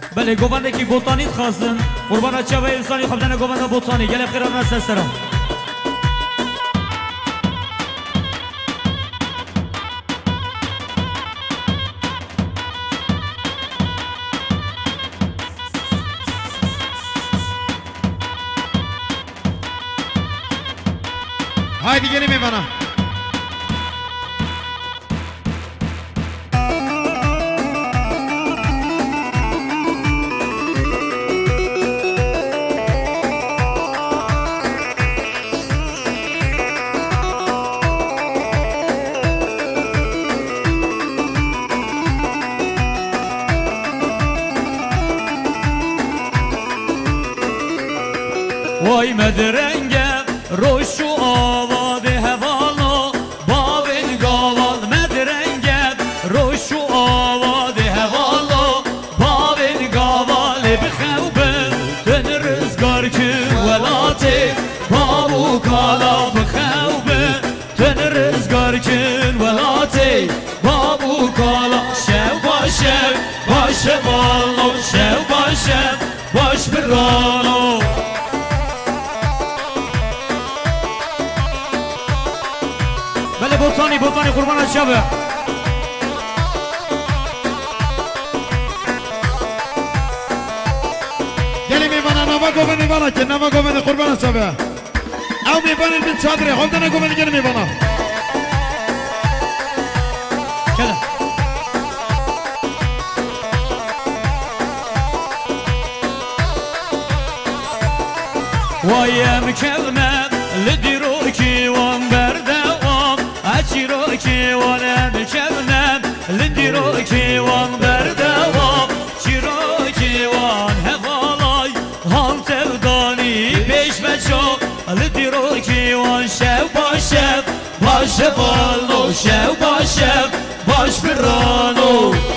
بله گوونده کی بوتانیت خواستن قربان چه و انسانی خواهدن گوونده بوتانی گله خیران است سرم haydi gelin mi bana? Vay medrenge roşu avade hevalo bavin gaval medrenge roşu avade hevalo bavin gaval bkhawben ten rızgar ki velati babu kala bkhawben ten rızgar ki velati babu kala şev başev başev allo şev başev baş birano بوتانی بوتانی قربان شبه گلی میبانه نما گوه میبانه که نما گوه قربان شبه او میبانه بین چادره خودتانه گوه گلی میبانه کده وایم کلمه لدیرو کیوان برده چیرو کیوانم کبنم لندیرو کیوان بردوام چیرو کیوان هوالای هم تودانی پیش بچو لندیرو کیوان شو باشم باش بالو شو باشم باش برانو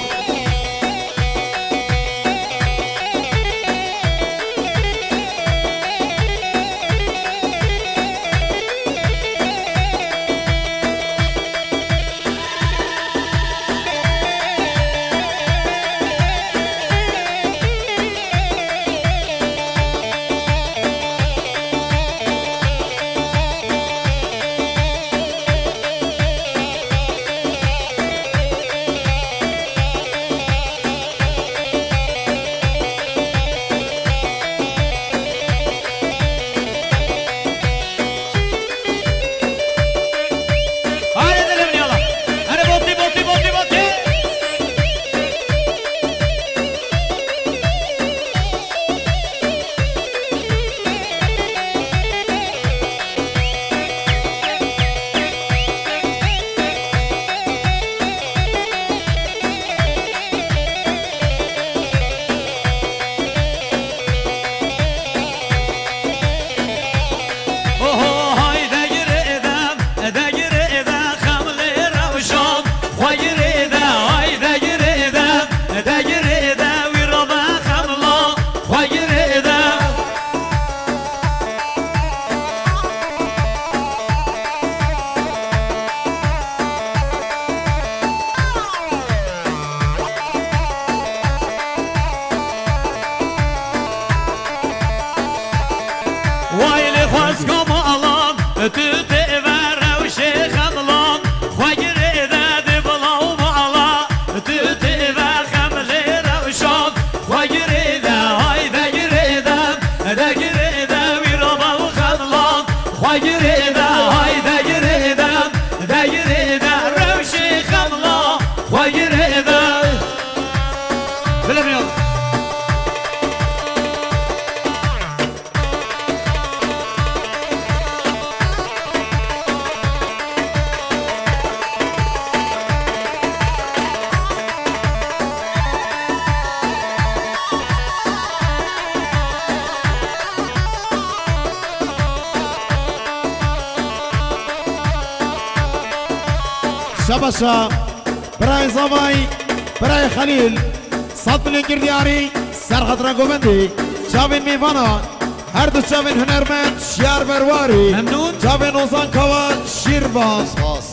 شبشا برای زمای برای خلیل صد ملیون گردیاری سرخطر گوبندی چاوین میوانان هر دو چاوین هنرمند شیار برواری ممنون چاوین اوزان کوان شیرباز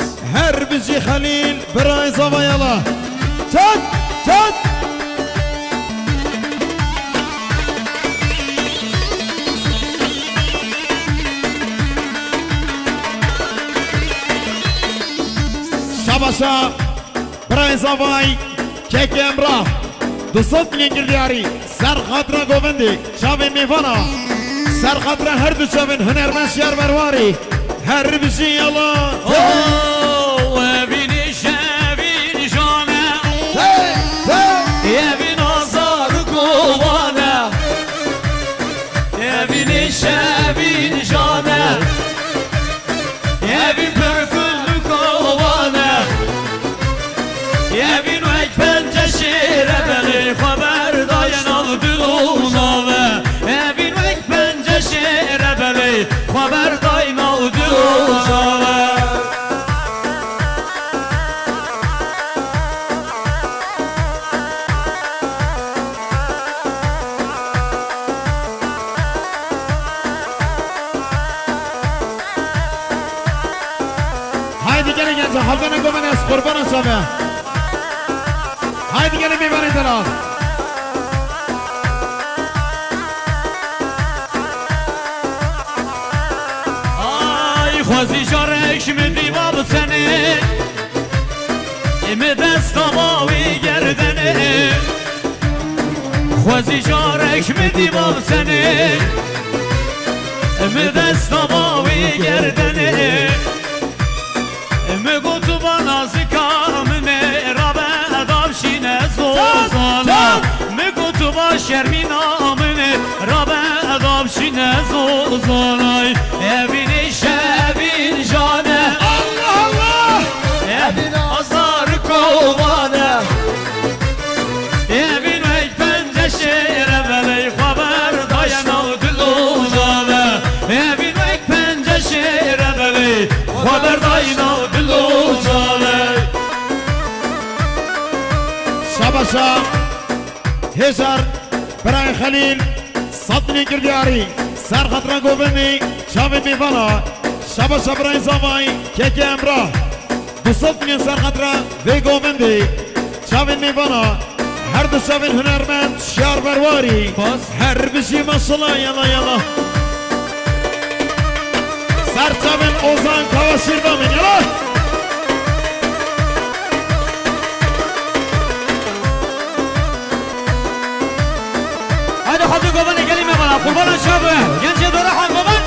هر بجی خلیل برای زمای الله چد چد شاباشا برای زاوای کیک امراه 200 میلیون گردیاری سر خاطر گووندی چاوین میوانا سر خاطر هر دو چاوین هنرمند شهر برواری هر بشی یلا بینی شبین جانه بین آزار گوانه بینی شبین جانه بین پرفل گوانه بین وک پنجه شیره بلی خبر داین آل دلونه بین وک پنجه شیره بلی خبر داین آل دلونه حاضر نگو من از قربان شما های دیگه میبرید الان آی خوزی جارش میدی باب سنه ام دستاماوی گردنه خوزی جارش میدی باب سنه ام دستاماوی گردنه مگو تو با نازکام مرابه دامشینه زوزانا مگو تو با شرمینام مرابه دامشینه زوزانای ebini şebin jane Allah Allah ebin azar kovane ebin ek pence şere veley haber dayana dilunave ebin ek pence şere veley haber dayana dilunave شاباشا هزار برای خلیل صدنی گردیاری سر خطران گوبنی شاوین میوانا شاباشا برای زمای کیک امراه 200 میلیون سر خطران وی گوبندی شاوین میوانا هر دو شاوین هنرمند شیار برواری هر بشی ماشالله یلا یلا سر شاوین اوزان کاواشیر بامین یلا خاطر گوبن گلی میکنم قربان شبه گنج دوره خان گوبن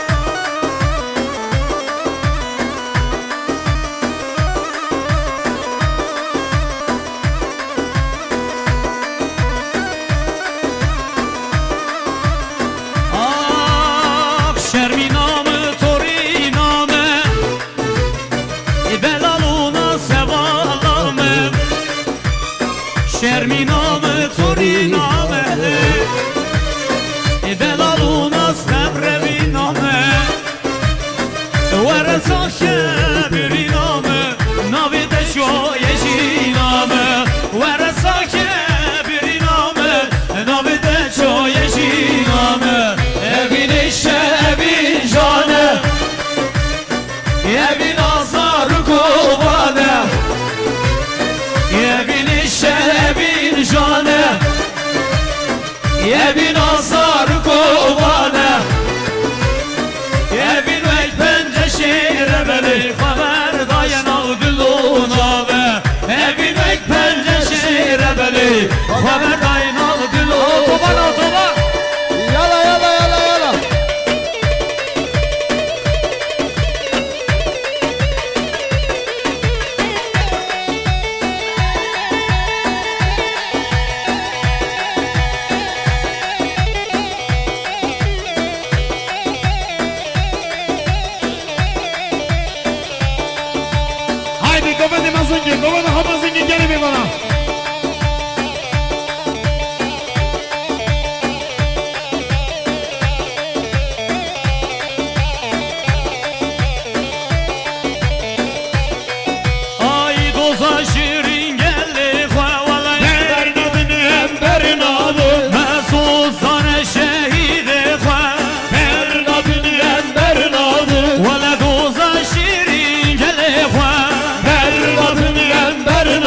آخ شرمی نامه توری نامه بلالونا سوالامه شرمی نامه توری نامه بلالونا سبر نامه ورزا شبری نامه ناوید شویشی نامه ورزا شبری نامه ناوید شویشی نامه ebini şebin jane ebin azar kovane ebini şebin jane ebin azar kovane ebin vek pence şire beli haber dayana dilunave ebin vek pence şire beli haber dayana dilunave otoban otoban yala yala yala yala haydi gobendi mazungi gobendi hamazungi geli mi bana ay doza şirin geldi xavalay Bernadın embernadı mesuzane şehide xav Bernadın embernadı vela doza şirin geldi xav Bernadın embernadı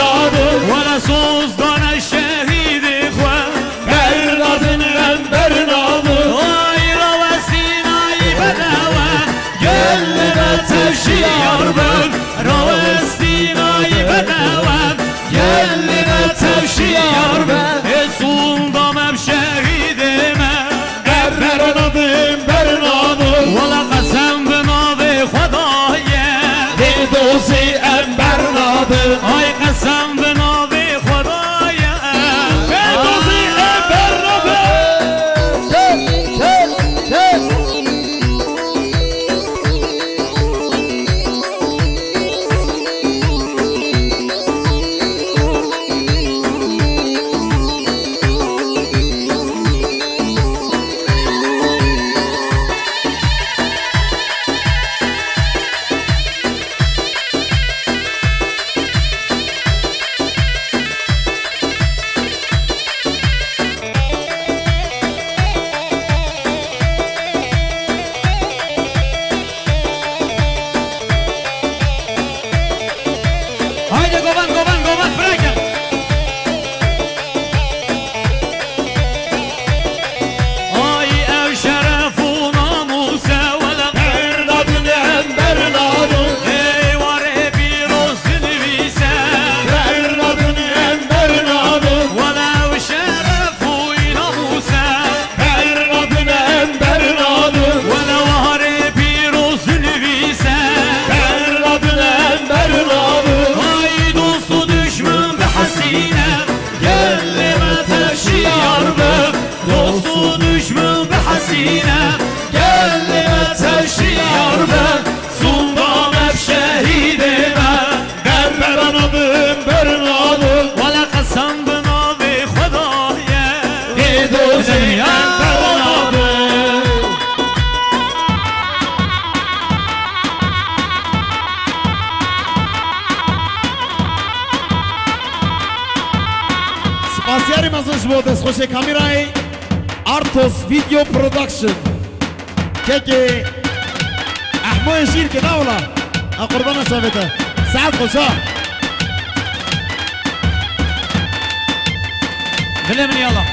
govan bırakın. Ay ev şerefu namusa vela Bernadın em Bernadın ey var bir o zilvise Bernadın em Bernadın vela ev şerefu namusa Bernadın em Bernadın vela var bir o zilvise Bernadın em Bernadın ay dostu düşman be hasine gellime teşi yardım dostu düşman be hasine gellime teşi yardım sultan hep şehidime Bernadın Bernadın vela kasam bina ve khudaya Gidozun em Bernadın Spasiari mazıç bu des hoşe kamerayı Artos Video Production Keki Ahmo Eşir ki davla Akurbana şabete Saat Koşa bilemin yallah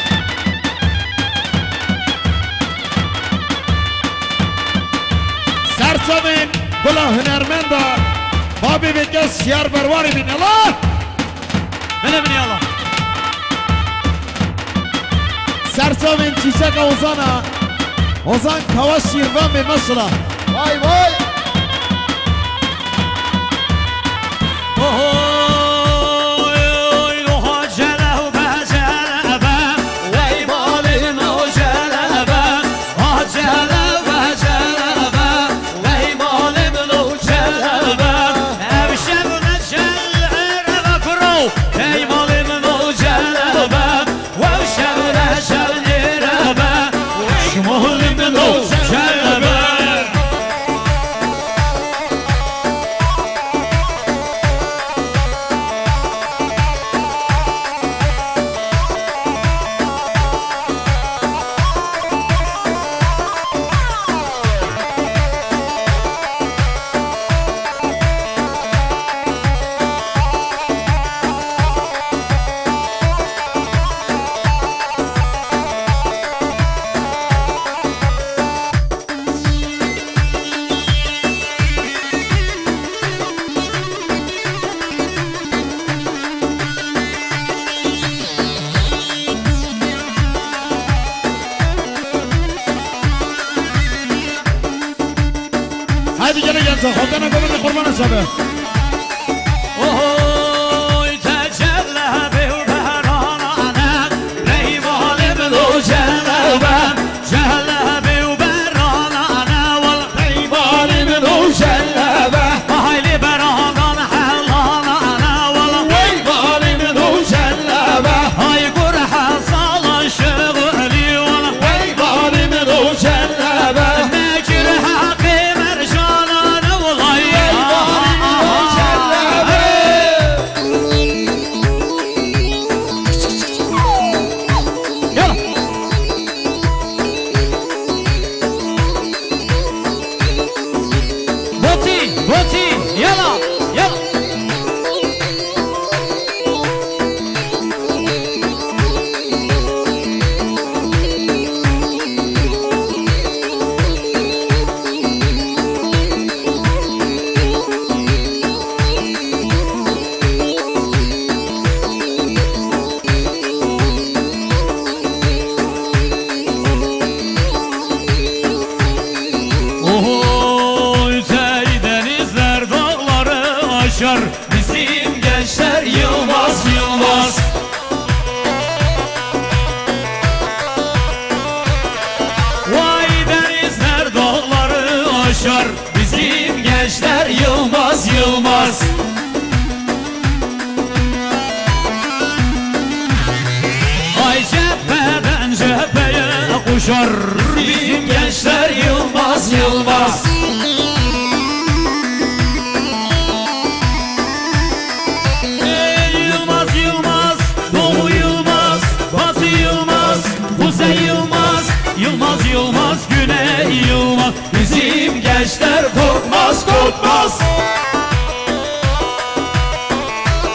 Serçamin Bula hünermenda Babi Bekes Şiyar Bervari bin Allah bilemin yallah Serçamin Çiçeka Ozan'a Ozan Kavaş Şirvan ve Maşra Vay vay oy loha jelev be jelebe vey malin o jelebe ha jelev be jelebe vey malin o jelebe ev şevne jelebe kuro ey malin o jelebe vev şevne jelebe şmalin o jelebe Haydi gene gel Hodana Govin'le kurban şabe oy tecelle be beranane ey malin o jelebe jelle be beranane vel ey malin o jelebe hayli beranan halana vel ey malin o jelebe hay kurha salan şığli vel ey malin o jelebe nekir haqi mercanan vel ey malin o jelebe yalla Boti yalla yalla Oy denizler dağları aşar bizim gençler yılmaz yılmaz Vay denizler dağları aşar bizim gençler yılmaz yılmaz Ay cepheden cepheye koşar bizim gençler yılmaz yılmaz Ey Yılmaz Yılmaz, Doğu Yılmaz, Batı Yılmaz, Kuzey Yılmaz, Yılmaz Yılmaz, Güney Yılmaz bizim gençler korkmaz korkmaz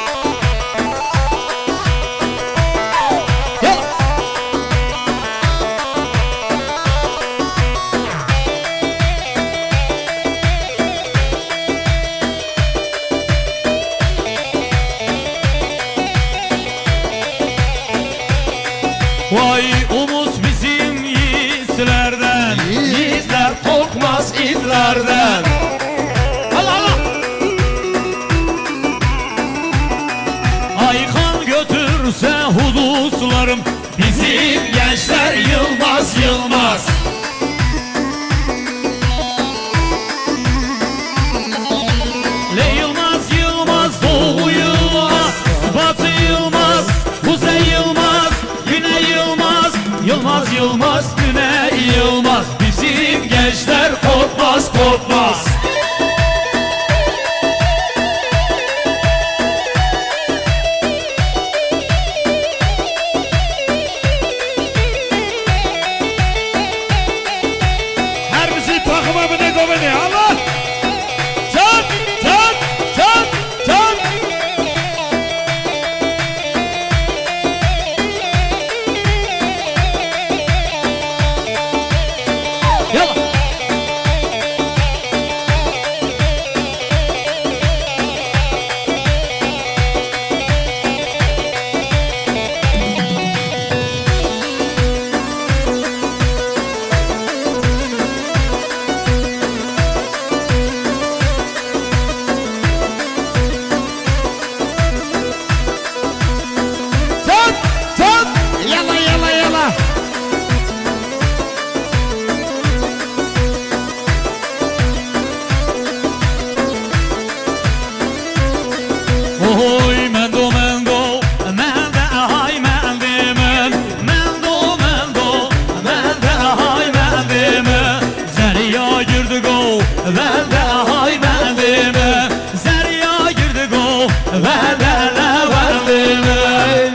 Vay umut bizim yiğitlerden, yiğitler korkmaz itlerden. Allah Allah. Aykan götürse huduslarım, bizim gençler yılmaz yılmaz. Le Yılmaz Yılmaz, Doğu Yılmaz, Batı Yılmaz, Kuzey Yılmaz, Güney Yılmaz, Yılmaz Yılmaz, Güney Yılmaz. Bizim gençler korkmaz korkmaz. Her bir şey takıma bine goveni Allah. Can, can, can, can. Yalla. Can, can. Yalla yalla yalla. Oy mendo mendo, mende hay mendimim, mendo mendo, mende hay mendimim. Zeriya girdi go, mende hay mendimim. Zeriya girdi go, mende mendimim.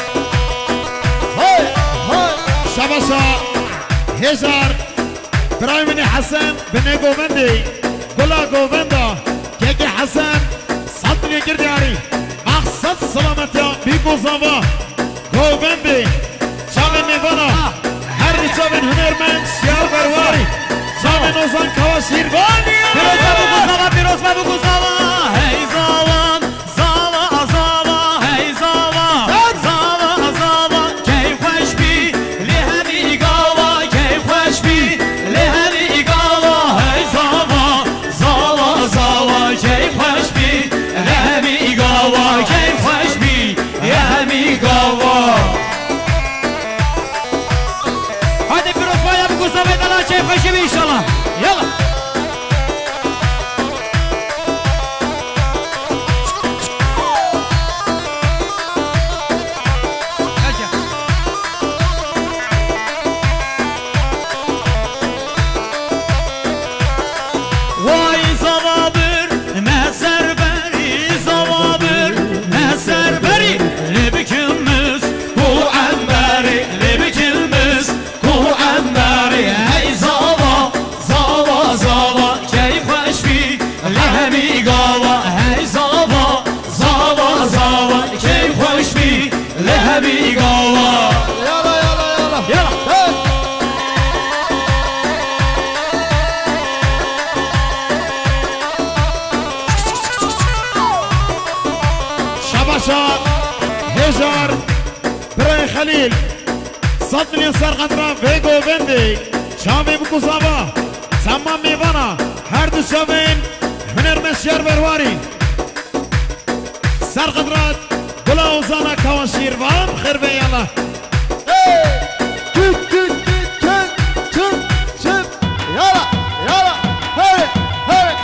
Hay, hay. Şabasa, Hezar, Brahimini Hasan, Bine Govendi, Gula Govenda, Keke Hasan, Sadri Girdiyari, Maksat Salametya, Biko Zava, Govendi, Çavin Mivana, her Çavin Hünermen, Siyar Bervari, Çavin Ozan Kavaşirvani. Pirosma bu kuzava, hey zavan, zava zava, hey zava, zava zava, key hoş bi, lehemi gava, key hoş bi, lehemi gava, hey zava, zava zava, key hoş bi, lehemi gava, key hoş bi, lehemi gava. Hadi pirosma bu kuzava edala, key hoş bi inşallah. Yalla. Vay zavabır, meser beri, zavabır, meser beri. Libikimiz, ku emberi, libikimiz, ku emberi. Hey zava, zava, zava, keyif hoşbi, lehemi gava. Hey zava, zava, zava, keyif hoşbi, lehemi gava. Yalla yalla yalla. Yalla. Hey. Şabaşa, Hezar, Bray Halil, Sadri Sargandra, Vego Vendi, Şami Bukuzava, Tamam Mivana, her düşavin, Hünermes Yer Bervari, Sargandrat, Gula Ozana Kavaşirvan, Khirve yalla. Hey! Küt küt küt küt küt küt. Yalla yalla. Hey hey.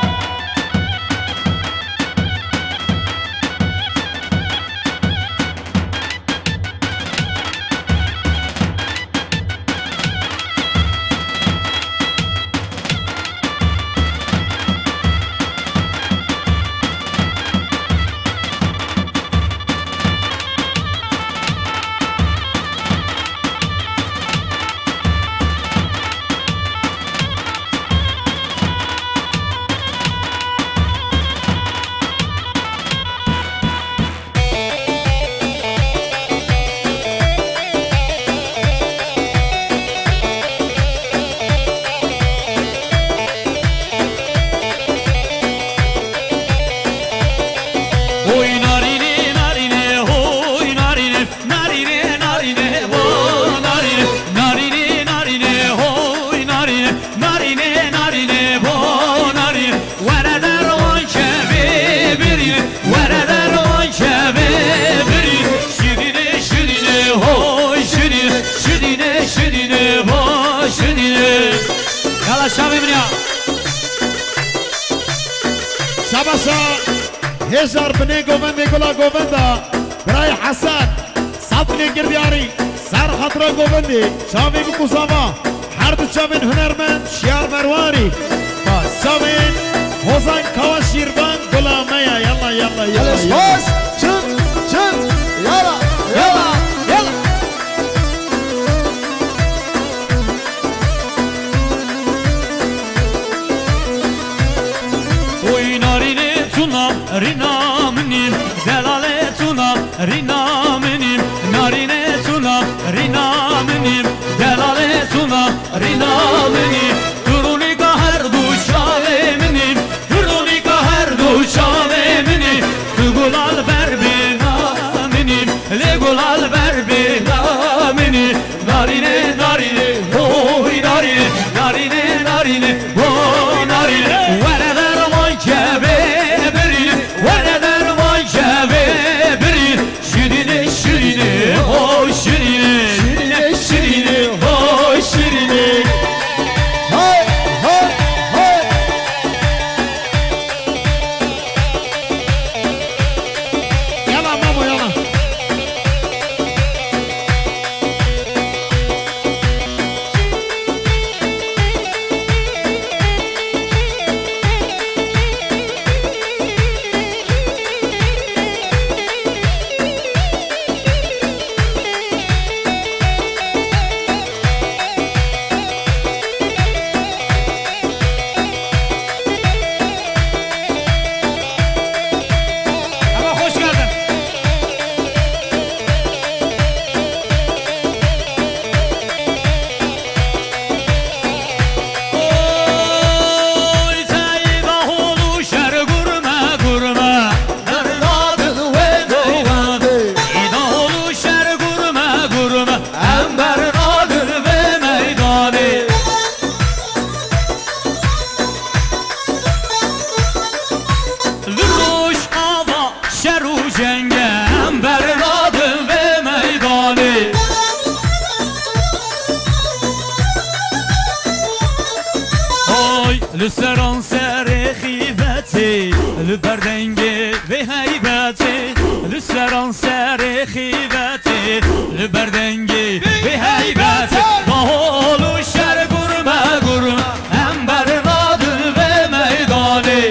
شباشا هزار بني گوبندی گلا گوبندا برای حسن صدنی گردیاری سر خطره گوبندی شامی بکوزاوا هر دو چاوین هنرمند شیار مرواری چاوین حسن کوا شیربان گلامه یلا یلا یلا الاسپاس چن چن یلا یلا یلا Oy narine tunam rinamenim Delale tunam rinamenim Narine tunam rinamenim Delale tunam rinamenim Durunika her duşaveminim Durunika her duşaveminim Legulal berbinamenim Legulal berbinamenim Narine narine oy narine Narine narine oy narine لسران سر خیبتی لبردنگی به هیبتی لسران سر خیبتی لبردنگی به هیبتی باحال و شر گرمه گرمه هم برنادل به میدانی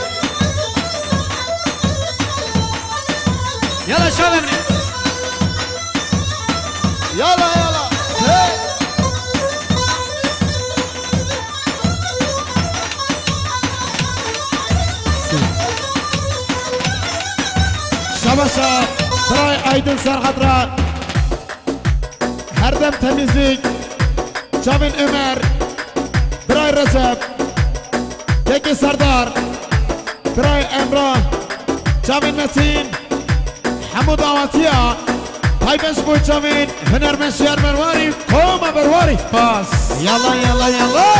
یلا شب امری یلا یلا شباشا برای ایدن سرخطره هر دم تمیزlik چاوین عمر برای رجب یکی سردار برای امراه چاوین نسین حمود آواتیا تایبش بوی چاوین هنرمند شیار مرواری کوم برواری باس یلا یلا یلا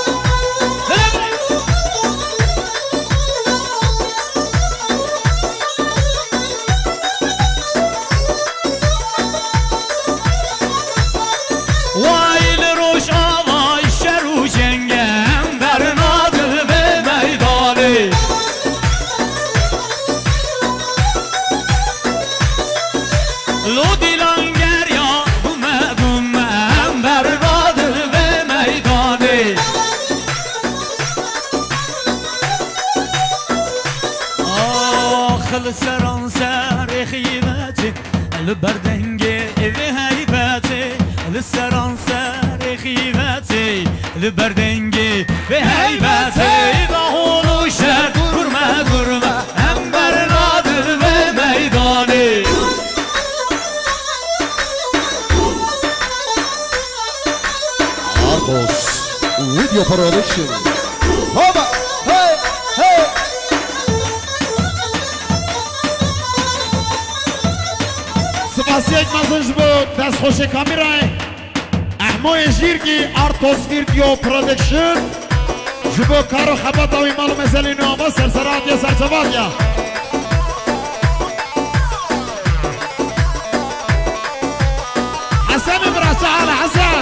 لسران سر خیبتی لبردنگی به هیبتی لسران سر خیبتی لبردنگی به هیبتی باحال و شر گرمه گرمه هم برنادل به میدانی Argos Video Production Hoba hey hey سپاسی یک مزنج بود دست خوش کامیرای احمای جیرگی آرتوس ویدیو پرودکشن جبو کارو خبات اوی مالو مثلی نوابا سرسرات یا سرچوات یا حسن برا تعال حسن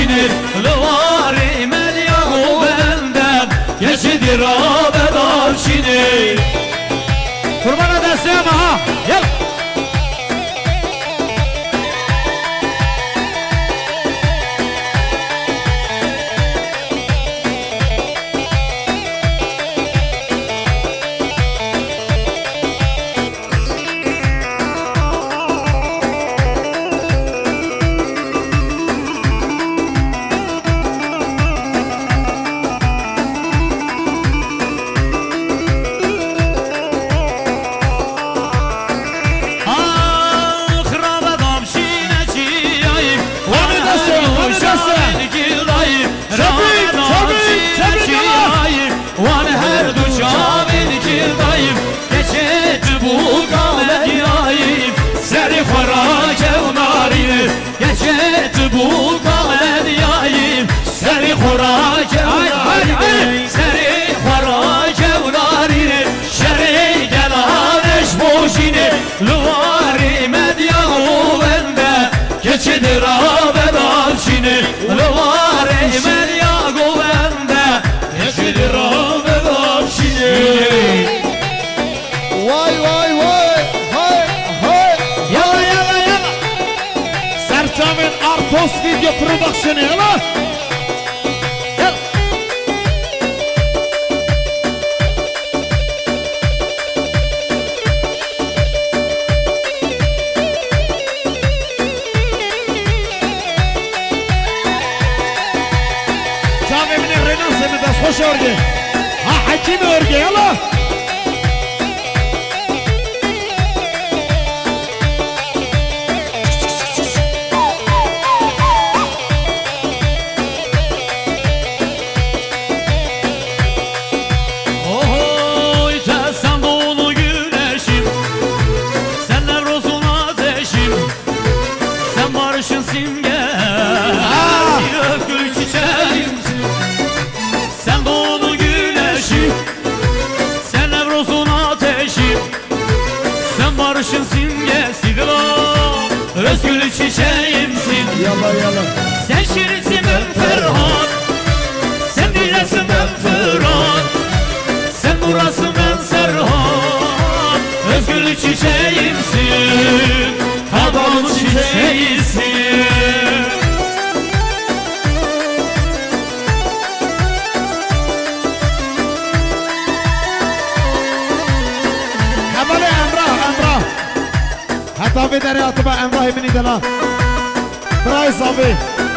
şinir Luvari men yahu benden Geçidir abedar şinir Kurban edesem ha gel Luvari medyahu bende Geçidir abedar şinir Luvari medyahu bende Geçidir abedar şinir Vay vay vay hay hay Yalla yalla yalla Serçam'ın Artos Video Production'ı yalla خوش örgü. Ha hakim örgü yalla. Ohoy sen dolu güneşim Senler rozun ateşim Sen barışın simge Gül çiçeğimsin Sen doğdu güneşim Sen evrozun ateşim Sen barışın simgesidir o Özgül çiçeğimsin Yalla yalla Sen şirinsin ben Ferhat Sen dilesin ben Fırat Sen burası ben Serhat Özgül çiçeğimsin Hadanın çiçeğisin حتى بدري أتبع أمره من دلا براي صافي